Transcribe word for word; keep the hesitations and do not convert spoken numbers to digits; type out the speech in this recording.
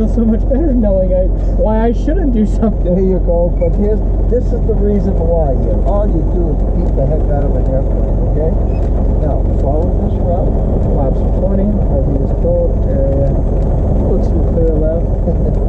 feel so much better knowing I, why I shouldn't do something. There you go. But here's this is the reason why. You, all you do is beat the heck out of an airplane. Okay. Now follow this route. Flaps twenty, R V is full, area, looks to the clear left.